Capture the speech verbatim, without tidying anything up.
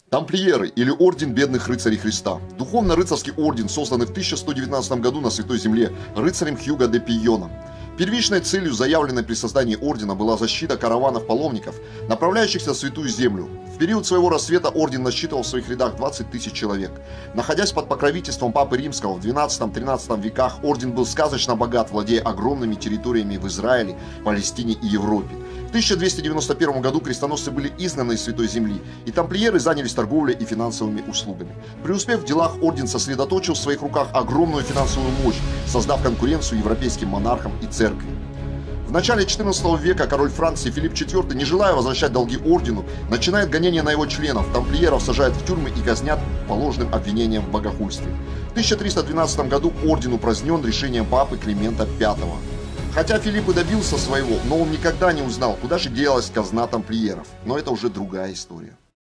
Тамплиеры или Орден Бедных Рыцарей Христа. Духовно-рыцарский орден, созданный в тысяча сто девятнадцатом году на Святой Земле рыцарем Хьюго де Пийоном. Первичной целью, заявленной при создании ордена, была защита караванов паломников, направляющихся в Святую Землю. В период своего рассвета орден насчитывал в своих рядах двадцать тысяч человек. Находясь под покровительством Папы Римского в двенадцатом-тринадцатом веках, орден был сказочно богат, владея огромными территориями в Израиле, Палестине и Европе. В тысяча двести девяносто первом году крестоносцы были изгнаны из Святой Земли, и тамплиеры занялись торговлей и финансовыми услугами. Преуспев в делах, орден сосредоточил в своих руках огромную финансовую мощь, создав конкуренцию европейским монархам и церкви. В начале четырнадцатого века король Франции Филипп четвёртый, не желая возвращать долги ордену, начинает гонение на его членов, тамплиеров сажают в тюрьмы и казнят по ложным обвинениям в богохульстве. В тысяча триста двенадцатом году орден упразднен решением папы Климента пятого. Хотя Филипп и добился своего, но он никогда не узнал, куда же делась казна тамплиеров. Но это уже другая история.